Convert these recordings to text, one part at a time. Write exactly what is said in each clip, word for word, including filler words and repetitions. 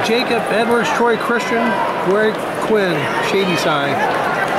Jacob Edwards, Troy Christian, Greg Quinn, Shady Side.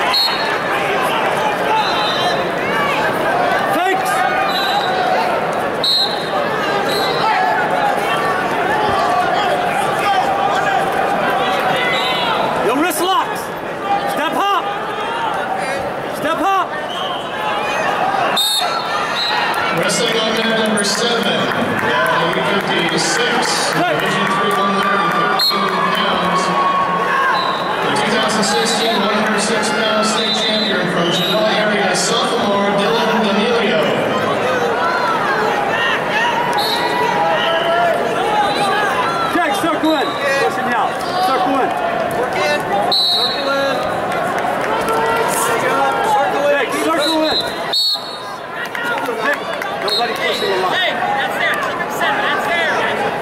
Wrestling on mat number seven, at eight fifty-six, Division three, one hundred thirteen pounds. The two thousand sixteen one hundred six pound state champion from Genoa area, sophomore Dylan D'Amelio. Jack, circle in. Pushing out. Circle in. Work in. Circle in. Jack, circle in. Don't let him push you a lot. Hey, that's there. Keep him center. That's there.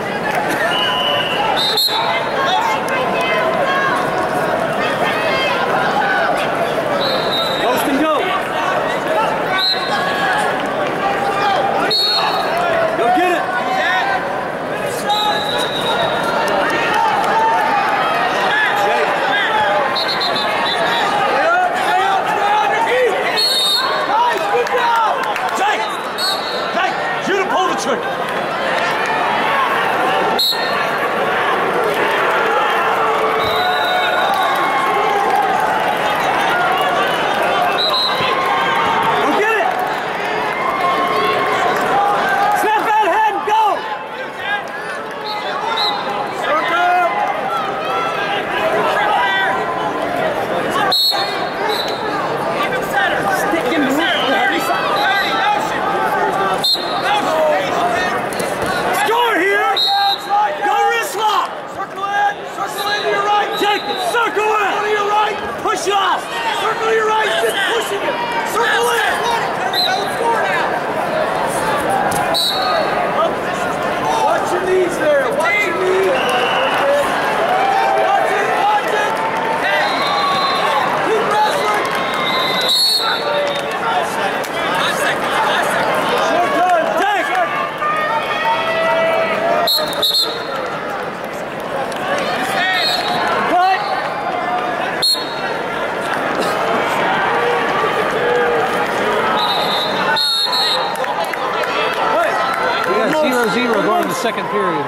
Post and go. Go get it. Trick. Push off! Circle your right, just pushing it! Circle in! There we go, score now! Watch your knees there, watch your knees! Watch it, watch it! Keep wrestling! Five seconds, five seconds! Short time, take it! zero zero going to the second period.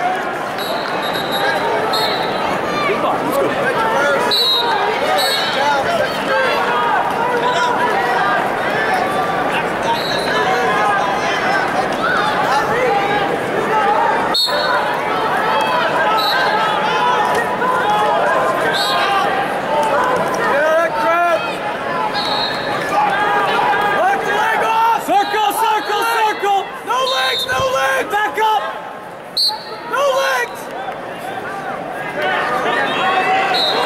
Back up! No legs!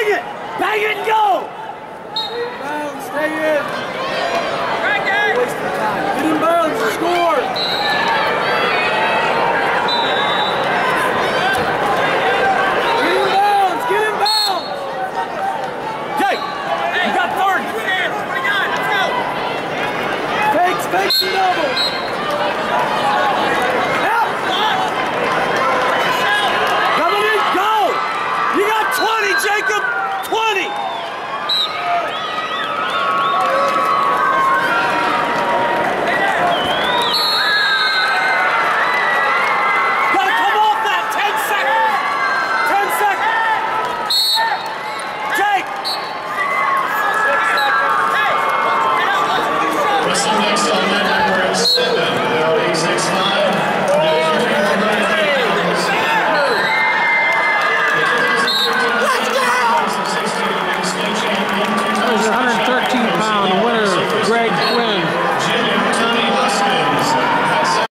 Bang it! Bang it and go! Bounds, stay in. Right there. Waste of time. Get in bounds and score!